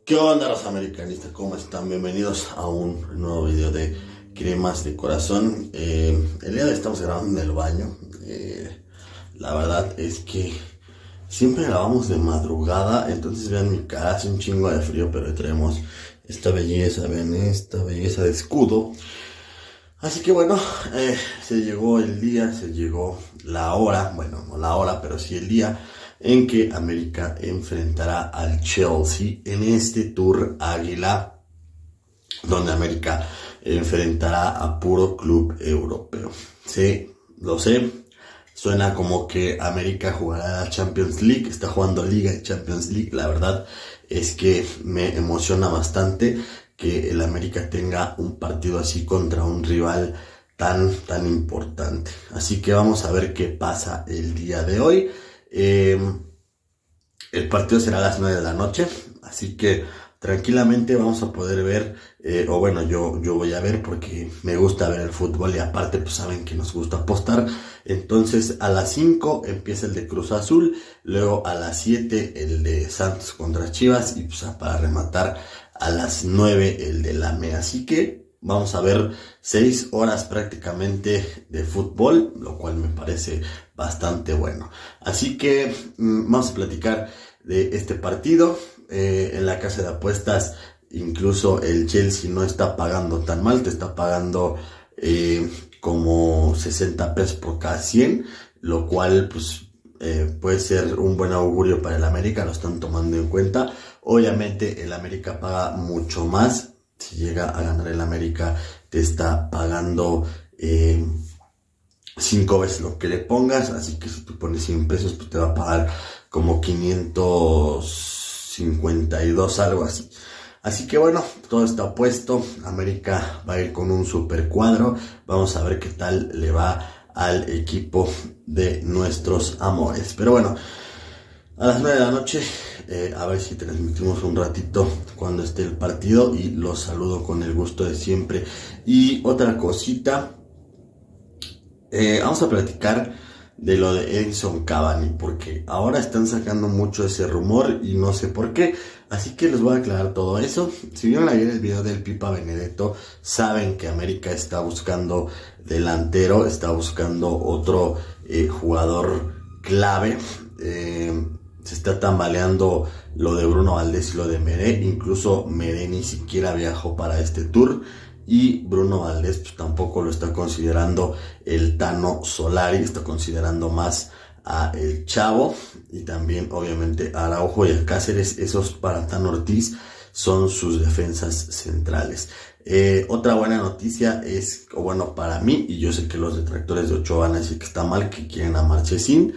¿Qué onda, los americanistas? ¿Cómo están? Bienvenidos a un nuevo video de Cremas de Corazón. El día de hoy estamos grabando en el baño. La verdad es que siempre grabamos de madrugada, entonces vean mi cara, hace un chingo de frío, pero hoy traemos esta belleza, vean esta belleza de escudo. Así que bueno, se llegó el día, se llegó la hora, bueno, no la hora, pero sí el día en que América enfrentará al Chelsea en este Tour Águila, donde América enfrentará a puro club europeo. Sí, lo sé, suena como que América jugará la Champions League, está jugando Liga y Champions League. La verdad es que me emociona bastante que el América tenga un partido así contra un rival tan importante. Así que vamos a ver qué pasa el día de hoy. El partido será a las 9 de la noche, así que tranquilamente vamos a poder ver, o bueno, yo voy a ver porque me gusta ver el fútbol y aparte pues saben que nos gusta apostar. Entonces a las 5 empieza el de Cruz Azul, luego a las 7 el de Santos contra Chivas y pues para rematar a las 9 el de la AME. Así que vamos a ver 6 horas prácticamente de fútbol, lo cual me parece bastante bueno. Así que vamos a platicar de este partido. En la casa de apuestas, incluso el Chelsea no está pagando tan mal, te está pagando como 60 pesos por cada 100, lo cual pues puede ser un buen augurio para el América, lo están tomando en cuenta. Obviamente el América paga mucho más. Si llega a ganar el América, te está pagando 5 veces lo que le pongas. Así que si tú pones 100 pesos, pues te va a pagar como 552, algo así. Así que bueno, todo está puesto. América va a ir con un super cuadro. Vamos a ver qué tal le va al equipo de nuestros amores. Pero bueno, a las 9 de la noche, a ver si transmitimos un ratito cuando esté el partido y los saludo con el gusto de siempre. Y otra cosita, vamos a platicar de lo de Edinson Cavani, porque ahora están sacando mucho ese rumor y no sé por qué, así que les voy a aclarar todo eso. Si vieron ayer el video del Pipa Benedetto, saben que América está buscando delantero, está buscando otro jugador clave. Se está tambaleando lo de Bruno Valdés y lo de Meré. Incluso Meré ni siquiera viajó para este tour y Bruno Valdés pues tampoco lo está considerando el Tano Solari, está considerando más a el Chavo y también obviamente a Araujo y a Cáceres. Esos para Tano Ortiz son sus defensas centrales. Otra buena noticia es, o bueno, para mí, y yo sé que los detractores de Ochoa van a decir que está mal, que quieren a Marchesín,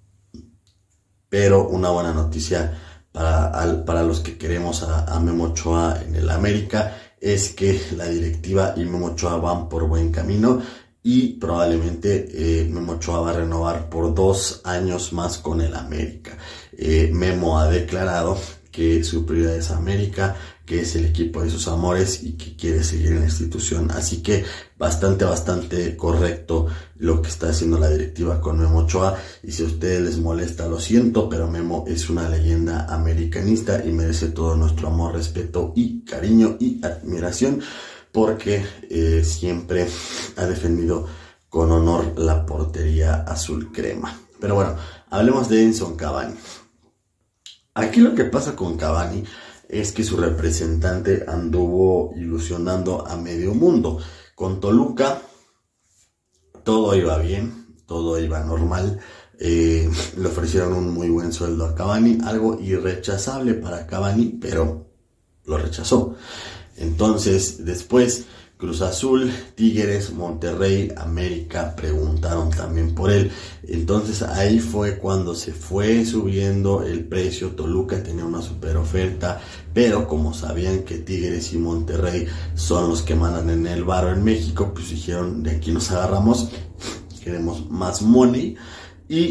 pero una buena noticia para los que queremos a Memo Ochoa en el América es que la directiva y Memo Ochoa van por buen camino y probablemente Memo Ochoa va a renovar por 2 años más con el América. Memo ha declarado que su prioridad es América, que es el equipo de sus amores y que quiere seguir en la institución. Así que bastante correcto lo que está haciendo la directiva con Memo Ochoa. Y si a ustedes les molesta, lo siento, pero Memo es una leyenda americanista y merece todo nuestro amor, respeto y cariño y admiración, porque siempre ha defendido con honor la portería azul crema. Pero bueno, hablemos de Edinson Cavani. Aquí lo que pasa con Cavani es que su representante anduvo ilusionando a medio mundo. Con Toluca todo iba bien, todo iba normal. Le ofrecieron un muy buen sueldo a Cavani, algo irrechazable para Cavani, pero lo rechazó. Entonces después Cruz Azul, Tigres, Monterrey, América preguntaron también por él. Entonces ahí fue cuando se fue subiendo el precio. Toluca tenía una super oferta, pero como sabían que Tigres y Monterrey son los que mandan en el varo en México, pues dijeron, de aquí nos agarramos, queremos más money. Y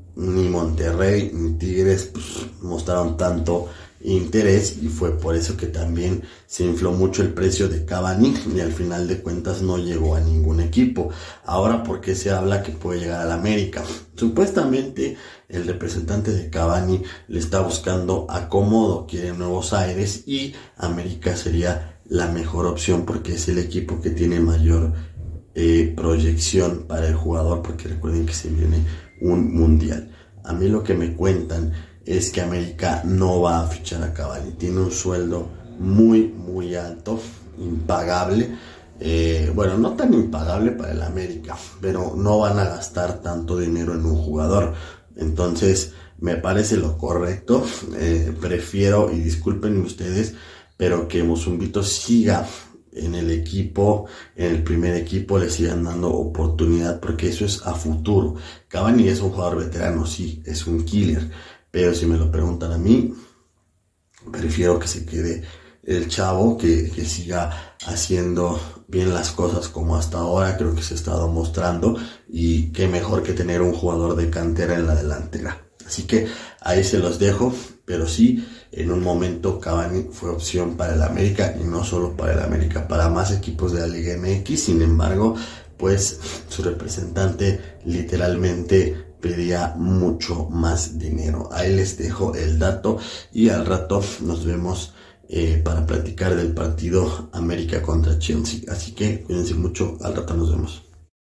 ni Monterrey ni Tigres pues, mostraron tanto interés, y fue por eso que también se infló mucho el precio de Cavani y al final de cuentas no llegó a ningún equipo. Ahora, ¿por qué se habla que puede llegar al América? Supuestamente el representante de Cavani le está buscando acomodo, quiere nuevos aires, y América sería la mejor opción porque es el equipo que tiene mayor proyección para el jugador, porque recuerden que se viene un mundial. A mí lo que me cuentan es que América no va a fichar a Cavani, tiene un sueldo muy alto, impagable, bueno, no tan impagable para el América, pero no van a gastar tanto dinero en un jugador. Entonces me parece lo correcto. Prefiero, y disculpen ustedes, pero que Mozumbito siga en el equipo, en el primer equipo, le sigan dando oportunidad, porque eso es a futuro. Cavani es un jugador veterano, sí, es un killer, pero si me lo preguntan a mí, prefiero que se quede el chavo, que siga haciendo bien las cosas como hasta ahora. Creo que se ha estado mostrando, y qué mejor que tener un jugador de cantera en la delantera. Así que ahí se los dejo, pero sí, en un momento Cavani fue opción para el América, y no solo para el América, para más equipos de la Liga MX. Sin embargo, pues su representante literalmente pedía mucho más dinero. Ahí les dejo el dato, y al rato nos vemos para platicar del partido América contra Chelsea. Así que cuídense mucho, al rato nos vemos.